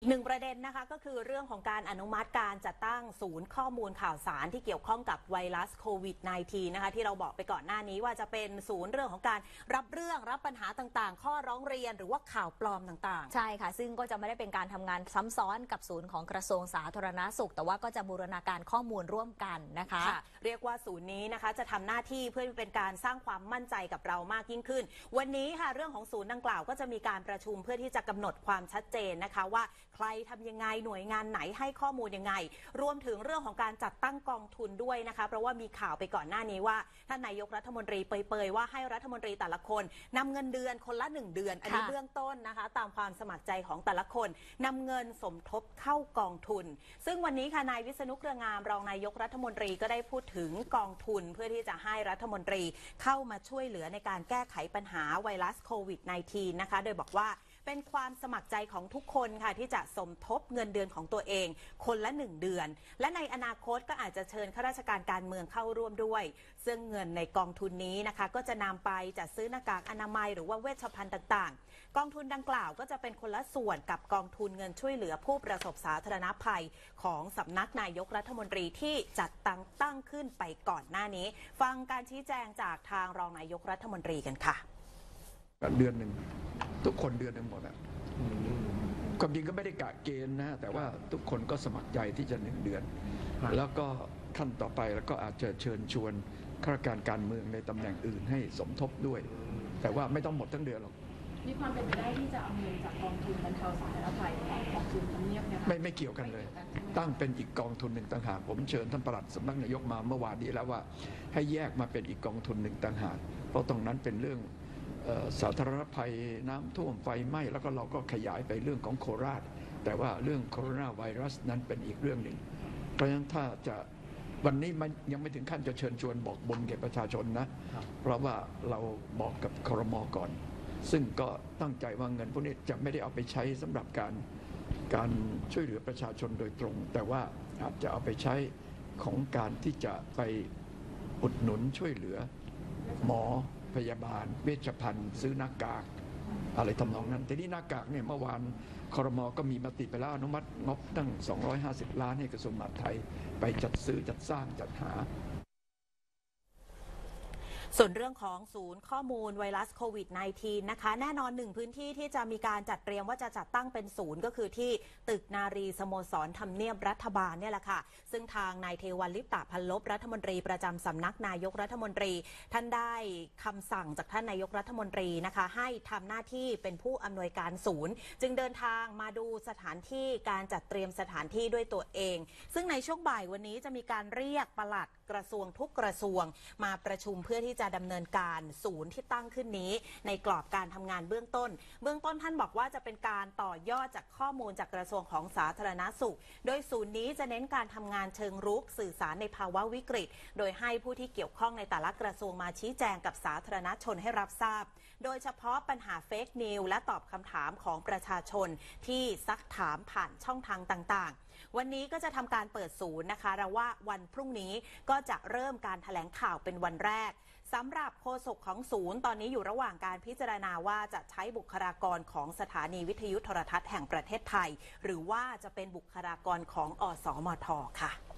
หนึ่งประเด็นนะคะก็คือเรื่องของการอนุมัติการจัดตั้งศูนย์ข้อมูลข่าวสารที่เกี่ยวข้องกับไวรัสโควิด -19 นะคะที่เราบอกไปก่อนหน้านี้ว่าจะเป็นศูนย์เรื่องของการรับปัญหาต่างๆข้อร้องเรียนหรือว่าข่าวปลอมต่างๆใช่ค่ะซึ่งก็จะไม่ได้เป็นการทำงานซ้ำซ้อนกับศูนย์ของกระทรวงสาธารณสุขแต่ว่าก็จะบูรณาการข้อมูลร่วมกันนะคะเรียกว่าศูนย์นี้นะคะจะทำหน้าที่เพื่อเป็นการสร้างความมั่นใจกับเรามากยิ่งขึ้นวันนี้ค่ะเรื่องของศูนย์ดังกล่าวก็จะมีการประชุมเพื่อที่จะกำหนดความชัดเจนนะคะว่าใครทำยังไงหน่วยงานไหนให้ข้อมูลยังไงรวมถึงเรื่องของการจัดตั้งกองทุนด้วยนะคะเพราะว่ามีข่าวไปก่อนหน้านี้ว่าท่านนายกรัฐมนตรีเปยๆว่าให้รัฐมนตรีแต่ละคนนำเงินเดือนคนละ1 เดือนอันนี้เบื้องต้นนะคะตามความสมัครใจของแต่ละคนนำเงินสมทบเข้ากองทุนซึ่งวันนี้ค่ะนายวิษณุ เครืองามรองนายกรัฐมนตรีก็ได้พูดถึงกองทุนเพื่อที่จะให้รัฐมนตรีเข้ามาช่วยเหลือในการแก้ไขปัญหาไวรัสโควิด -19 นะคะโดยบอกว่าเป็นความสมัครใจของทุกคนค่ะที่จะสมทบเงินเดือนของตัวเองคนละ1 เดือนและในอนาคตก็อาจจะเชิญข้าราชการการเมืองเข้าร่วมด้วยซึ่งเงินในกองทุนนี้นะคะก็จะนำไปจัดซื้อหน้ากากอนามัยหรือว่าเวชภัณฑ์ต่างๆกองทุนดังกล่าวก็จะเป็นคนละส่วนกับกองทุนเงินช่วยเหลือผู้ประสบสาธารณภัยของสำนักนายกรัฐมนตรีที่จัดตั้งขึ้นไปก่อนหน้านี้ฟังการชี้แจงจากทางรองนายกรัฐมนตรีกันค่ะเดือนหนึ่งทุกคนเดือนหนึ่งหมดอ่ะความจริงก็ไม่ได้กะเกณฑ์นะแต่ว่าทุกคนก็สมัครใจที่จะ1 เดือนแล้วก็ขั้นต่อไปแล้วก็อาจจะเชิญชวนข้าราชการการเมืองในตำแหน่งอื่นให้สมทบด้วยแต่ว่าไม่ต้องหมดทั้งเดือนหรอกมีความเป็นไปได้ที่จะเอาเงินจากกองทุนบรรเทาสาธารณภัยของศูนย์ทำเนียบเนี่ยไม่เกี่ยวกันเลยตั้งเป็นอีกกองทุนหนึ่งต่างหากผมเชิญท่านปลัดสำนักนายกมาเมื่อวานนี้แล้วว่าให้แยกมาเป็นอีกกองทุนหนึ่งต่างหากเพราะตรงนั้นเป็นเรื่องสาธารณภัยน้ำท่วมไฟไหม้แล้วก็เราก็ขยายไปเรื่องของโคราชแต่ว่าเรื่องโคโรนาไวรัสนั้นเป็นอีกเรื่องหนึ่งเพราะฉะนั้นถ้าจะวันนี้มันยังไม่ถึงขั้นจะเชิญชวนบอกบุญแก่ประชาชนนะเพราะว่าเราบอกกับครม.ก่อนซึ่งก็ตั้งใจว่าเงินพวกนี้จะไม่ได้เอาไปใช้สำหรับการช่วยเหลือประชาชนโดยตรงแต่ว่าอาจจะเอาไปใช้ของการที่จะไปอุดหนุนช่วยเหลือหมอพยาบาลเวชภัณฑ์ซื้อหน้ากากอะไรทำนองนั้นทีนี้หน้ากากเนี่ยเมื่อวานครม.ก็มีมติไปแล้วอนุมัติงบตั้ง250 ล้านให้กระทรวงมหาดไทยไปจัดซื้อจัดสร้างจัดหาส่วนเรื่องของศูนย์ข้อมูลไวรัสโควิด -19 นะคะแน่นอน1 พื้นที่ที่จะมีการจัดเตรียมว่าจะจัดตั้งเป็นศูนย์ก็คือที่ตึกนารีสโมสรทำเนียบรัฐบาลเนี่ยแหละค่ะซึ่งทางนายเทวันลิปตะพันลบรัฐมนตรีประจำสำนักนายกรัฐมนตรีท่านได้คำสั่งจากท่านนายกรัฐมนตรีนะคะให้ทำหน้าที่เป็นผู้อำนวยการศูนย์จึงเดินทางมาดูสถานที่การจัดเตรียมสถานที่ด้วยตัวเองซึ่งในช่วงบ่ายวันนี้จะมีการเรียกปลัดกระทรวงทุกกระทรวงมาประชุมเพื่อที่จะดำเนินการศูนย์ที่ตั้งขึ้นนี้ในกรอบการทำงานเบื้องต้นท่านบอกว่าจะเป็นการต่อยอดจากข้อมูลจากกระทรวงของสาธารณสุขโดยศูนย์นี้จะเน้นการทำงานเชิงรุกสื่อสารในภาวะวิกฤตโดยให้ผู้ที่เกี่ยวข้องในแต่ละกระทรวงมาชี้แจงกับสาธารณชนให้รับทราบโดยเฉพาะปัญหาเฟกนิวและตอบคำถามของประชาชนที่ซักถามผ่านช่องทางต่างๆวันนี้ก็จะทำการเปิดศูนย์นะคะและว่าวันพรุ่งนี้ก็จะเริ่มการแถลงข่าวเป็นวันแรกสำหรับโฆษกของศูนย์ตอนนี้อยู่ระหว่างการพิจารณาว่าจะใช้บุคลากรของสถานีวิทยุโทรทัศน์แห่งประเทศไทยหรือว่าจะเป็นบุคลากรของอสมท.ค่ะ